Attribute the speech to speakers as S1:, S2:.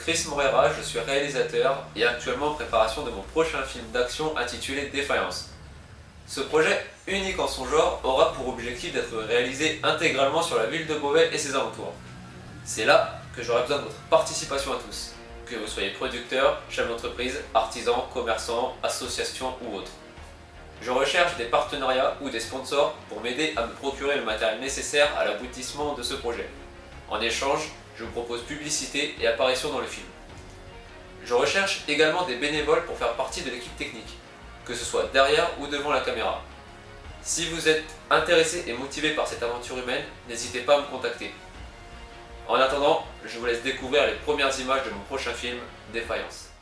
S1: Chris Moreira, je suis réalisateur et actuellement en préparation de mon prochain film d'action intitulé Défaillance. Ce projet, unique en son genre, aura pour objectif d'être réalisé intégralement sur la ville de Beauvais et ses alentours. C'est là que j'aurai besoin de votre participation à tous, que vous soyez producteur, chef d'entreprise, artisan, commerçant, association ou autre. Je recherche des partenariats ou des sponsors pour m'aider à me procurer le matériel nécessaire à l'aboutissement de ce projet. En échange, je vous propose publicité et apparition dans le film. Je recherche également des bénévoles pour faire partie de l'équipe technique, que ce soit derrière ou devant la caméra. Si vous êtes intéressé et motivé par cette aventure humaine, n'hésitez pas à me contacter. En attendant, je vous laisse découvrir les premières images de mon prochain film, Défaillance.